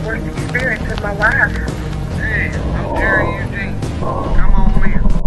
worst experience of my life. Hey, I'm Jerry Eugene. Come on in.